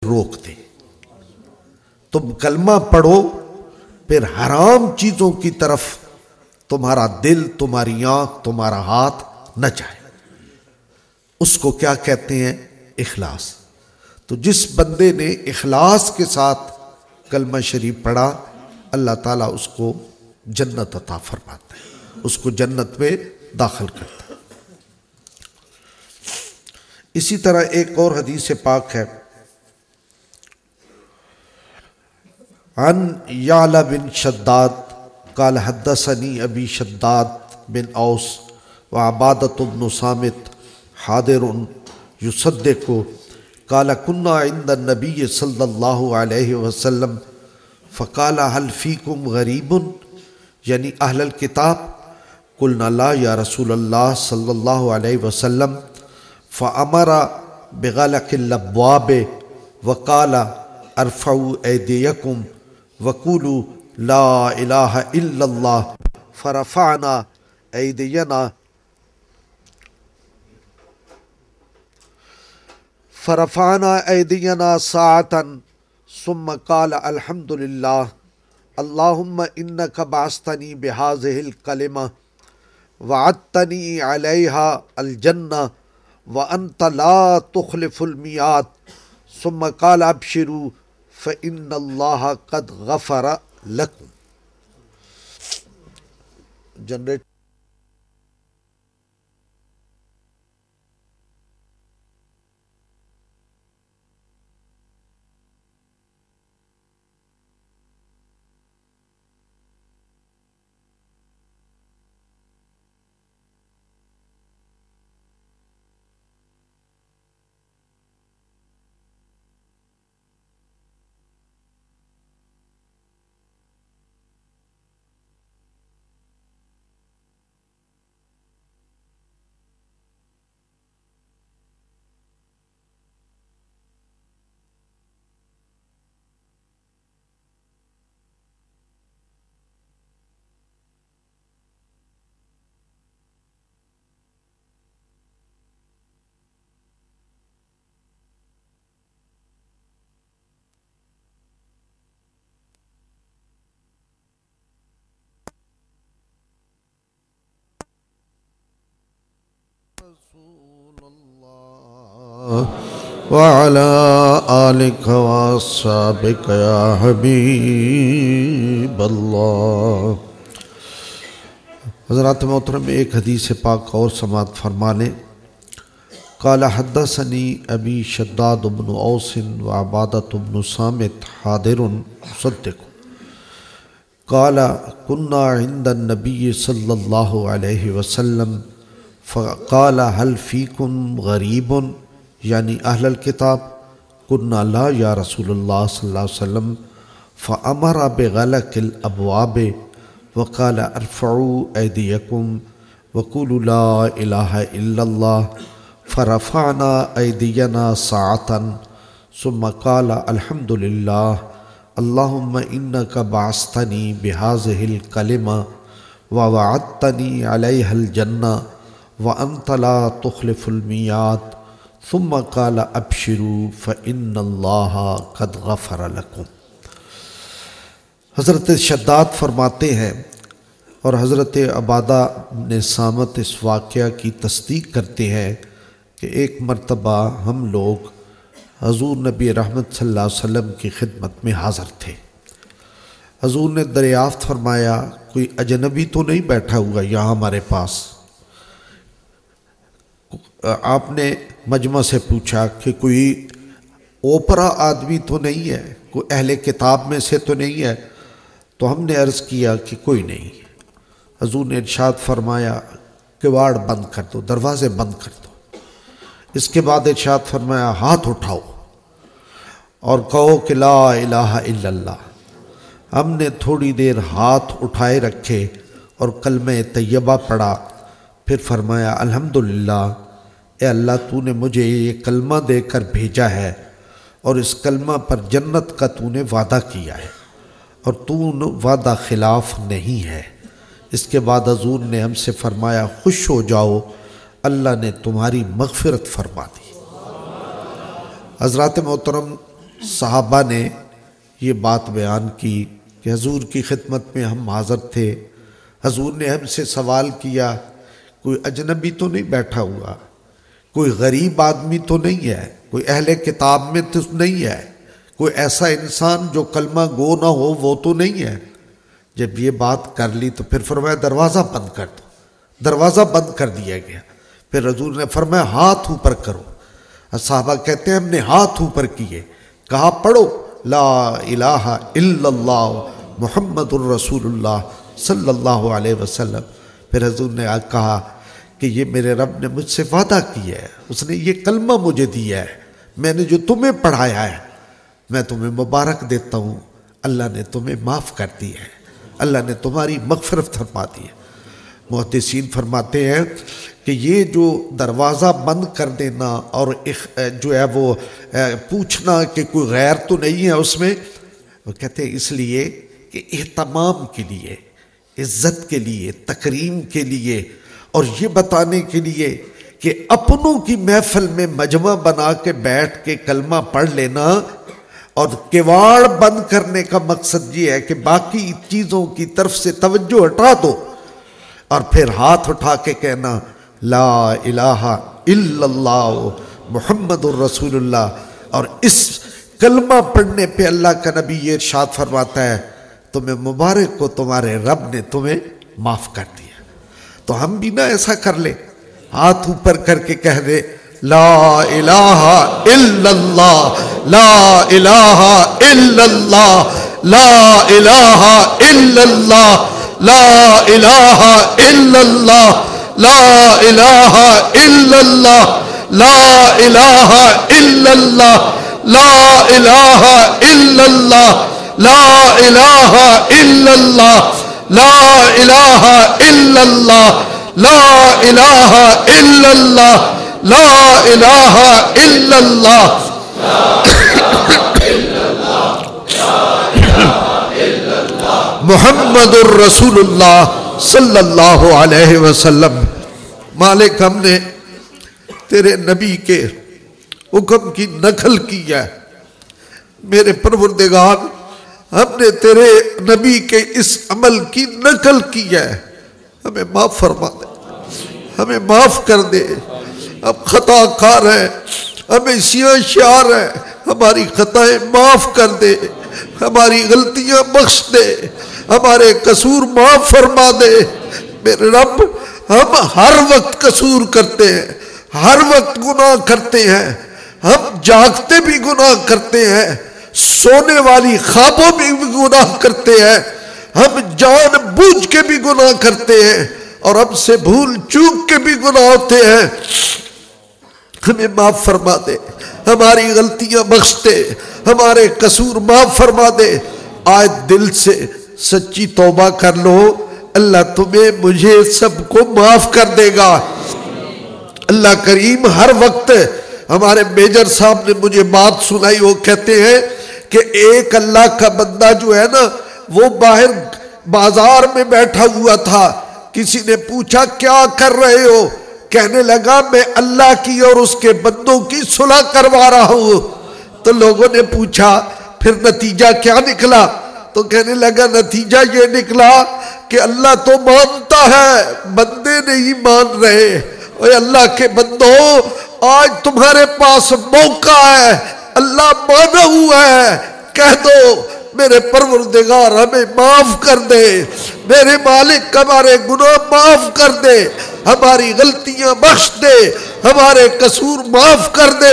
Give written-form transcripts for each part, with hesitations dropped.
روک دے۔ تم کلمہ پڑھو پھر حرام چیزوں کی طرف تمہارا دل، تمہاری آنکھ، تمہارا ہاتھ نہ جائے۔ اس کو کیا کہتے ہیں؟ اخلاص۔ تو جس بندے نے اخلاص کے ساتھ کلمہ شریف پڑھا، اللہ تعالیٰ اس کو جنت عطا فرماتا ہے، اس کو جنت میں داخل کرتا ہے۔ اسی طرح ایک اور حدیث پاک ہے، عن یعلا بن شداد قال حدثنی ابی شداد بن اوس وعبادۃ بن صامت حاضر یصدق قال كنا عند النبی صلی اللہ علیہ وسلم فقال هل فیکم غریب یعنی اہل الکتاب؟ قلنا لا یا رسول اللہ صلی اللہ علیہ وسلم فامر بغلق الابواب وقال ارفعوا ایدیکم وقولوا لا الہ الا اللہ فرفعنا ایدینا ساعتا ثم قال الحمد للہ اللہم انک بعثتنی بہذہ الکلمہ وعدتنی علیہا الجنہ وانت لا تخلف المیعاد ثم قال ابشروا فإن اللہ قد غفر لکم۔ جنریٹ وعلى آلك وأصحابك يا حبيب اللہ۔ حضرات محترم، ایک حدیث پاک اور سماعت فرما لیں۔ قال حدثني ابی شداد بن اوس وعبادۃ بن صامت حاضر يصدق قال كنا عند النبي صلی اللہ علیہ وسلم فقال هل فيكم غریب یعنی اہل الکتاب؟ قلنا لا یا رسول اللہ صلی اللہ علیہ وسلم فامر بغلق الابواب وقال ارفعوا ایدیکم وقولوا لا الہ الا اللہ فرفعنا ایدینا ساعتا ثم قال الحمد للہ اللہم انک بعثتنی بہذہ الکلمہ ووعدتنی علیہا الجنہ وانت لا تخلف المیعاد ثم قال ابشروا فإن اللہ قد غفر لکم۔ حضرت شداد فرماتے ہیں اور حضرت عبادہ بن صامت اس واقعہ کی تصدیق کرتے ہیں کہ ایک مرتبہ ہم لوگ حضور نبی رحمت صلی اللہ علیہ وسلم کی خدمت میں حاضر تھے۔ حضور نے دریافت فرمایا کوئی اجنبی تو نہیں بیٹھا ہوا یہاں ہمارے پاس؟ آپ نے مجمع سے پوچھا کہ کوئی اوپرا آدمی تو نہیں ہے، کوئی اہل کتاب میں سے تو نہیں ہے؟ تو ہم نے عرض کیا کہ کوئی نہیں۔ حضور نے ارشاد فرمایا کواڑ بند کر دو، دروازے بند کر دو۔ اس کے بعد ارشاد فرمایا ہاتھ اٹھاؤ اور کہو کہ لا الہ الا اللہ۔ ہم نے تھوڑی دیر ہاتھ اٹھائے رکھے اور کلمہ طیبہ پڑھا، پھر فرمایا الحمدللہ، اے اللہ تو نے مجھے یہ کلمہ دے کر بھیجا ہے اور اس کلمہ پر جنت کا تو نے وعدہ کیا ہے اور تو وعدہ خلاف نہیں ہے۔ اس کے بعد حضور نے ہم سے فرمایا خوش ہو جاؤ، اللہ نے تمہاری مغفرت فرما دی۔ حضرات محترم، صحابہ نے یہ بات بیان کی کہ حضور کی خدمت میں ہم حاضر تھے، حضور نے ہم سے سوال کیا، کوئی اجنبی تو نہیں بیٹھا ہوا، کوئی غریب آدمی تو نہیں ہے، کوئی اہل کتاب میں تو نہیں ہے، کوئی ایسا انسان جو کلمہ گو نہ ہو وہ تو نہیں ہے۔ جب یہ بات کر لی تو پھر فرمایا دروازہ بند کر دو، دروازہ بند کر دیا گیا۔ پھر حضور نے فرمایا ہاتھ اوپر کرو۔ صحابہ کہتے ہیں ہم نے ہاتھ اوپر کیے، کہا پڑھو لا الہ الا اللہ محمد الرسول اللہ صلی اللہ علیہ وسلم۔ پھر حضور نے کہا کہ یہ میرے رب نے مجھ سے وعدہ کیا ہے، اس نے یہ کلمہ مجھے دیا ہے، میں نے جو تمہیں پڑھایا ہے میں تمہیں مبارک دیتا ہوں، اللہ نے تمہیں معاف کر دی ہے، اللہ نے تمہاری مغفرت فرما دی ہے۔ محدثین فرماتے ہیں کہ یہ جو دروازہ بند کر دینا اور جو ہے وہ پوچھنا کہ کوئی غیر تو نہیں ہے اس میں، وہ کہتے ہیں اس لیے کہ اہتمام کے لیے، عزت کے لیے، تکریم کے لیے، اور یہ بتانے کے لیے کہ اپنوں کی محفل میں مجمع بنا کے بیٹھ کے کلمہ پڑھ لینا اور کواڑ بند کرنے کا مقصد یہ ہے کہ باقی چیزوں کی طرف سے توجہ ہٹا دو اور پھر ہاتھ اٹھا کے کہنا لا الہ الا اللہ محمد الرسول اللہ۔ اور اس کلمہ پڑھنے پہ اللہ کا نبی یہ ارشاد فرماتا ہے تمہیں مبارک کو تمہارے رب نے تمہیں معاف کر دیا۔ تو ہم بھی نہ ایسا کر لیں، ہاتھ اوپر کر کے کہہ دے لا الہ الا اللہ، لا الہ الا اللہ، لا الہ الا اللہ، لا الہ الا اللہ، لا الہ الا اللہ، لا الہ الا اللہ، لا الہ الا اللہ، لا الہ الا اللہ، لا الہ الا اللہ، لا الہ الا اللہ، لا الہ الا اللہ، محمد الرسول اللہ صلی اللہ علیہ وسلم۔ مالک ہم نے تیرے نبی کے حکم کی نقل کی ہے، میرے پروردگار ہم نے تیرے نبی کے اس عمل کی نقل کی ہے، ہمیں معاف فرما دے، ہمیں معاف کر دے، اب خطا کار ہیں، ہمیں سیاہ شعار ہیں، ہماری خطائیں معاف کر دے، ہماری غلطیاں بخش دے، ہمارے قصور معاف فرما دے۔ میرے رب ہم ہر وقت قصور کرتے ہیں، ہر وقت گناہ کرتے ہیں، ہم جاگتے بھی گناہ کرتے ہیں، سونے والی خوابوں میں بھی گناہ کرتے ہیں، ہم جان بوجھ کے بھی گناہ کرتے ہیں اور ہم سے بھول چوک کے بھی گناہ ہوتے ہیں، ہمیں معاف فرما دے، ہماری غلطیاں بخش دے، ہمارے قصور معاف فرما دے۔ آج دل سے سچی توبہ کر لو، اللہ تمہیں مجھے سب کو معاف کر دے گا۔ اللہ کریم ہر وقت، ہمارے میجر صاحب نے مجھے بات سنائی، وہ کہتے ہیں کہ ایک اللہ کا بندہ جو ہے نا وہ باہر بازار میں بیٹھا ہوا تھا، کسی نے پوچھا کیا کر رہے ہو؟ کہنے لگا میں اللہ کی اور اس کے بندوں کی صلح کروا رہا ہوں۔ تو لوگوں نے پوچھا پھر نتیجہ کیا نکلا؟ تو کہنے لگا نتیجہ یہ نکلا کہ اللہ تو مانتا ہے، بندے نہیں مان رہے۔ اے اللہ کے بندوں، آج تمہارے پاس موقع ہے، اللہ مانا ہوا ہے، کہہ دو میرے پروردگار ہمیں معاف کر دے، میرے مالک ہمارے گناہ معاف کر دے، ہماری غلطیاں بخش دے، ہمارے قصور معاف کر دے۔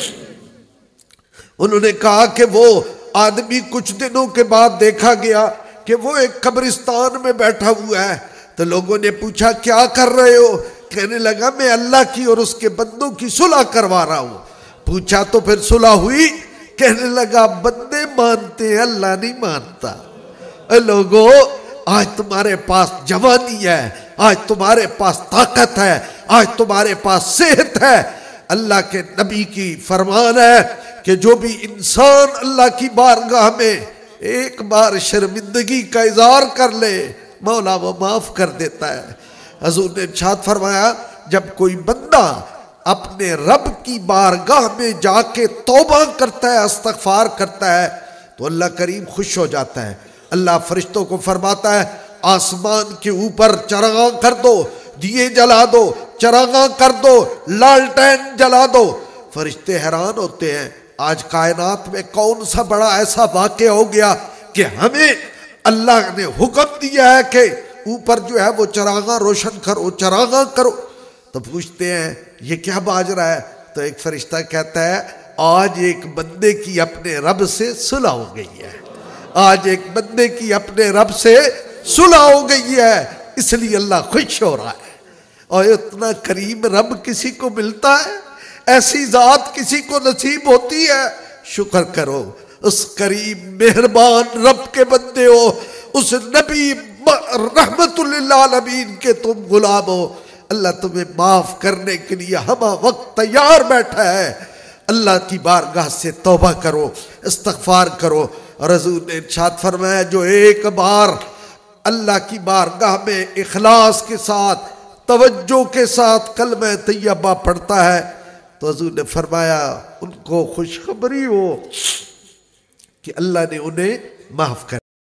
انہوں نے کہا کہ وہ آدمی کچھ دنوں کے بعد دیکھا گیا کہ وہ ایک قبرستان میں بیٹھا ہوا ہے۔ تو لوگوں نے پوچھا کیا کر رہے ہو؟ کہنے لگا میں اللہ کی اور اس کے بندوں کی صلح کروا رہا ہوں۔ پوچھا تو پھر صلح ہوئی؟ کہنے لگا بندے مانتے ہیں، اللہ نہیں مانتا۔ اے لوگو، آج تمہارے پاس جوانی ہے، آج تمہارے پاس طاقت ہے، آج تمہارے پاس صحت ہے۔ اللہ کے نبی کی فرمان ہے کہ جو بھی انسان اللہ کی بارگاہ میں ایک بار شرمندگی کا اظہار کر لے، مولا وہ معاف کر دیتا ہے۔ حضور نے ارشاد فرمایا جب کوئی بندہ اپنے رب کی بارگاہ میں جا کے توبہ کرتا ہے، استغفار کرتا ہے، تو اللہ کریم خوش ہو جاتا ہے۔ اللہ فرشتوں کو فرماتا ہے آسمان کے اوپر چراغاں کر دو، دیے جلا دو، چراغاں کر دو، لالٹین جلا دو۔ فرشتے حیران ہوتے ہیں آج کائنات میں کون سا بڑا ایسا واقعہ ہو گیا کہ ہمیں اللہ نے حکم دیا ہے کہ اوپر جو ہے وہ چراغاں روشن کرو، چراغاں کرو۔ تو پوچھتے ہیں یہ کیا باز رہا ہے؟ تو ایک فرشتہ کہتا ہے آج ایک بندے کی اپنے رب سے صلح ہو گئی ہے، آج ایک بندے کی اپنے رب سے صلح ہو گئی ہے، اس لیے اللہ خوش ہو رہا ہے۔ اور اتنا کریم رب کسی کو ملتا ہے؟ ایسی ذات کسی کو نصیب ہوتی ہے؟ شکر کرو، اس کریم مہربان رب کے بندے ہو، اس نبی رحمت للعالمین کے تم غلام ہو۔ اللہ تمہیں معاف کرنے کے لیے ہمہ وقت تیار بیٹھا ہے۔ اللہ کی بارگاہ سے توبہ کرو، استغفار کرو۔ اور حضور نے ارشاد فرمایا جو ایک بار اللہ کی بارگاہ میں اخلاص کے ساتھ، توجہ کے ساتھ کلمہ طیبہ پڑھتا ہے تو حضور نے فرمایا ان کو خوشخبری ہو کہ اللہ نے انہیں معاف کر